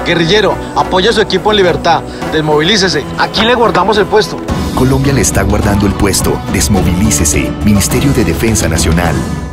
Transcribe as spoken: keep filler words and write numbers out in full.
Guerrillero, apoya a su equipo en libertad. Desmovilícese. Aquí le guardamos el puesto. Colombia le está guardando el puesto. Desmovilícese. Ministerio de Defensa Nacional.